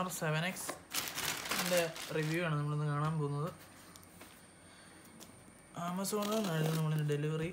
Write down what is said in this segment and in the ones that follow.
Honor 7X review ആണ് നമ്മളിന്ന് കാണാൻ പോകുന്നത്. ആമസോണിൽ നമ്മളിന്ന് ഡെലിവറി.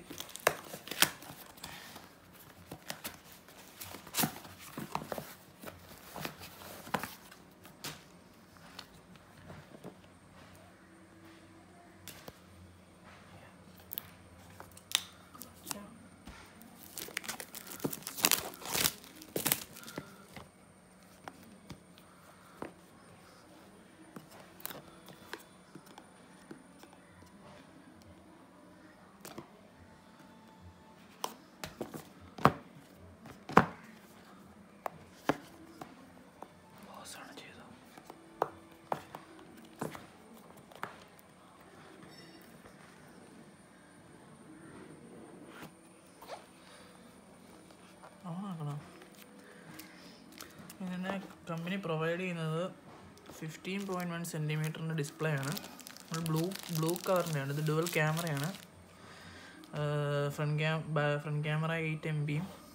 ഇതിനെ കമ്പനി പ്രൊവൈഡ് ചെയ്യുന്നത് 15.1 സെൻറ്റിമീറ്ററിൻ്റെ ഡിസ്പ്ലേ ആണ്. ബ്ലൂ കളറിൻ്റെയാണ്. ഇത് ഡുവൽ ക്യാമറയാണ്. ഫ്രണ്ട് ക്യാമറ 8 MB,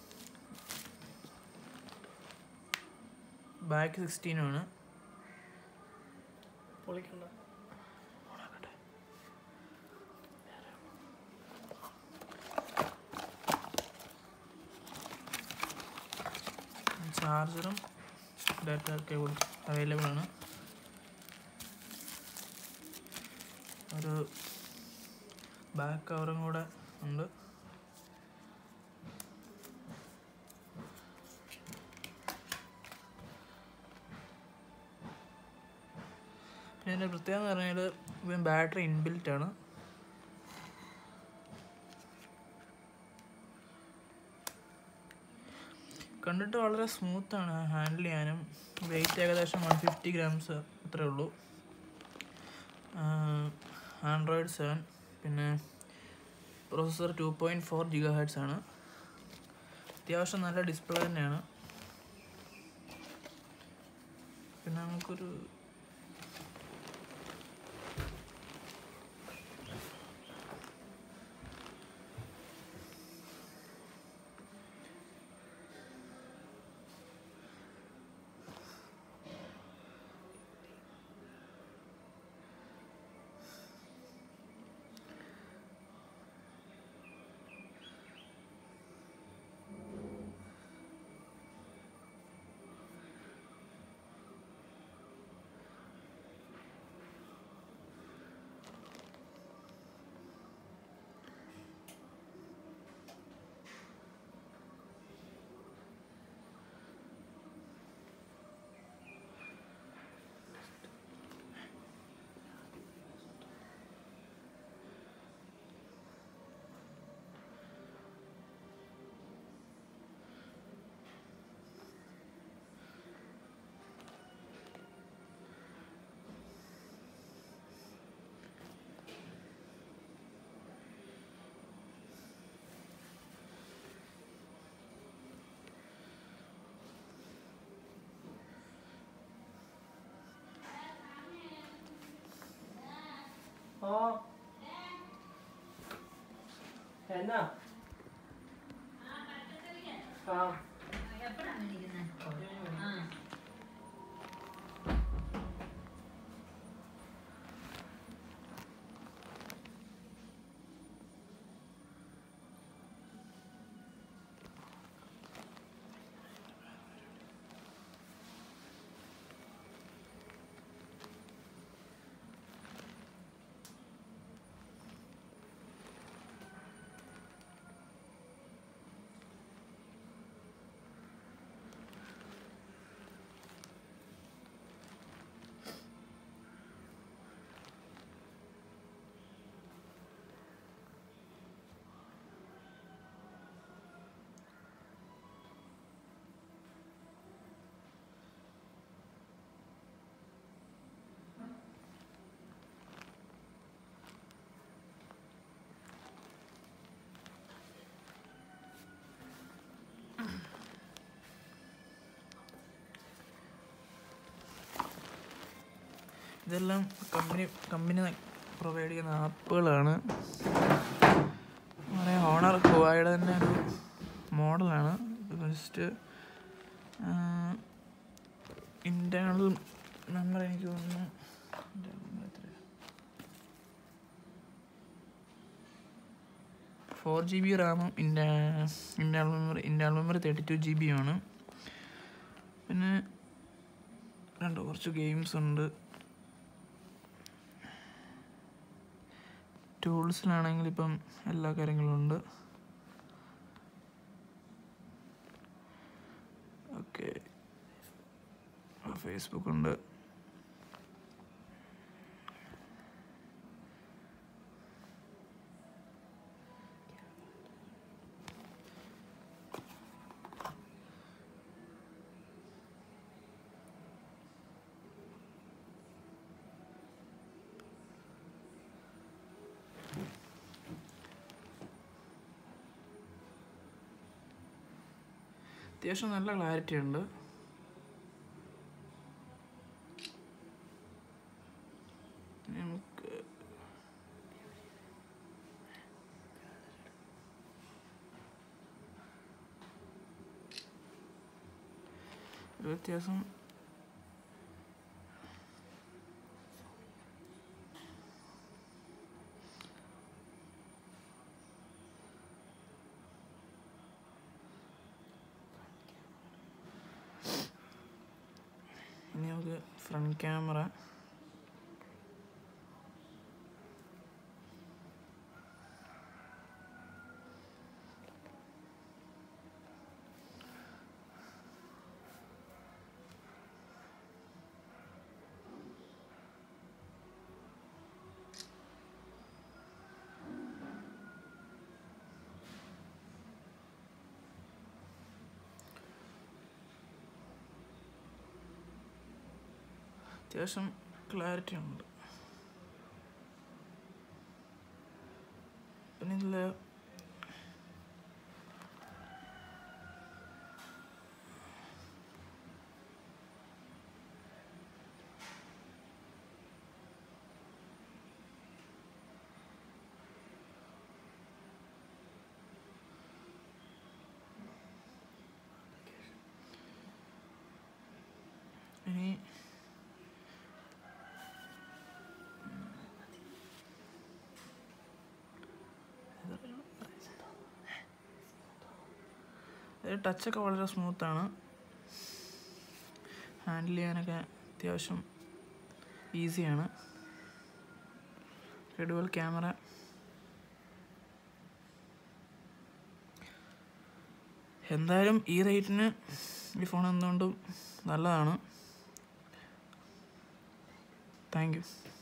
ബാക്ക് 16 ആണ്. ചാർജറും ഡാറ്റ കേബിൾ അവൈലബിൾ ആണ്. ഒരു ബാക്ക് കവറും കൂടെ ഉണ്ട്. പിന്നെ ഇതിൻ്റെ പ്രത്യേകത എന്ന് പറഞ്ഞാൽ ഇതിന് ബാറ്ററി ഇൻബിൽറ്റ് ആണ്. കണ്ടിട്ട് വളരെ സ്മൂത്താണ് ഹാൻഡിൽ ചെയ്യാനും. വെയിറ്റ് ഏകദേശം 150 grams അത്രേ ഉള്ളൂ. ആൻഡ്രോയിഡ് 7. പിന്നെ പ്രോസസ്സർ 2.4 GHz ആണ്. അത്യാവശ്യം നല്ല ഡിസ്പ്ലേ തന്നെയാണ്. പിന്നെ നമുക്കൊരു എന്നാ ഇതെല്ലാം കമ്പനി പ്രൊവൈഡ് ചെയ്യുന്ന ആപ്പുകളാണ്. ഹോണർ ഹുവായുടെ തന്നെ ഒരു മോഡലാണ്. ജസ്റ്റ് ഇൻറ്റേർണൽ എനിക്ക് തോന്നുന്നു 4 GB റാമും ഇൻറ്റേർണൽ മെമ്മറി 32 GB ആണ്. പിന്നെ കുറച്ച് ഗെയിംസ് ഉണ്ട്. ടൂൾസിലാണെങ്കിൽ ഇപ്പം എല്ലാ കാര്യങ്ങളും ഉണ്ട്. ഓക്കെ, ഫേസ്ബുക്ക് ഉണ്ട്. അത്യാവശ്യം നല്ല ക്ലാരിറ്റി ഉണ്ട്. നമുക്ക് ഒരു വ്യത്യാസം ഇനി നമുക്ക് ഫ്രണ്ട് ക്യാമറ. അത്യാവശ്യം ക്ലാരിറ്റി ഉണ്ട്. പിന്നെ ഇതിൽ ഇനി ടച്ചൊക്കെ വളരെ സ്മൂത്താണ്. ഹാൻഡിൽ ചെയ്യാനൊക്കെ അത്യാവശ്യം ഈസിയാണ്. Dual camera. എന്തായാലും ഈ റേറ്റിന് ഈ ഫോൺ എന്തുകൊണ്ടും നല്ലതാണ്. Thank U.